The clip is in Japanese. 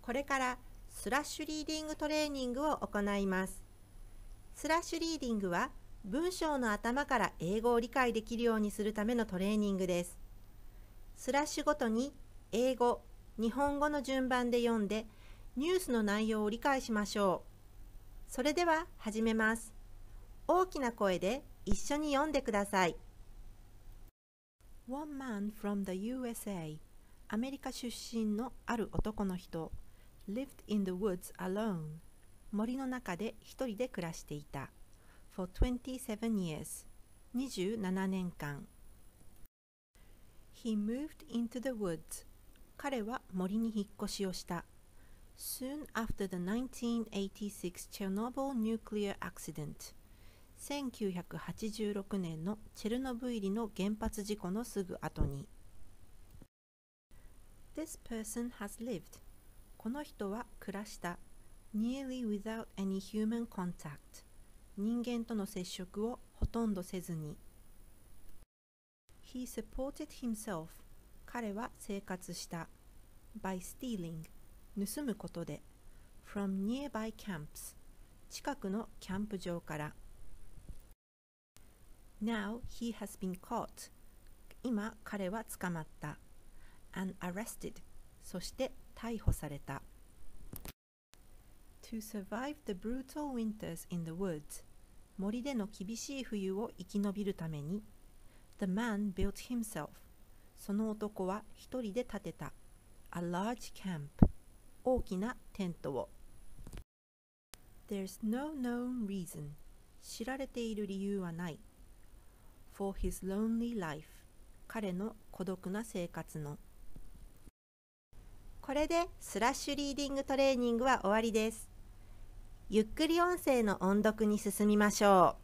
これからスラッシュリーディングトレーニングを行います。スラッシュリーディングは文章の頭から英語を理解できるようにするためのトレーニングです。スラッシュごとに英語、日本語の順番で読んでニュースの内容を理解しましょう。それでは始めます。大きな声で一緒に読んでください。One man from the USA アメリカ出身のある男の人lived in the woods alone 森の中で一人で暮らしていた for 27 years 27年間 He moved into the woods 彼は森に引っ越しをした Soon after the 1986 Chernobyl nuclear accident 1986年のチェルノブイリの原発事故のすぐ後に This person has lived この人は暮らした nearly without any human contact 人間との接触をほとんどせずに He supported himself 彼は生活した by stealing 盗むことで from nearby camps 近くのキャンプ場から Now he has been caught 今彼は捕まった and arrested そして逮捕された To survive the brutal winters in the woods 森での厳しい冬を生き延びるために The man built himself その男は一人で建てた A large camp 大きなテントを There's no known reason 知られている理由はないFor his lonely life 彼の孤独な生活のこれでスラッシュリーディングトレーニングは終わりです。ゆっくり音声の音読に進みましょう。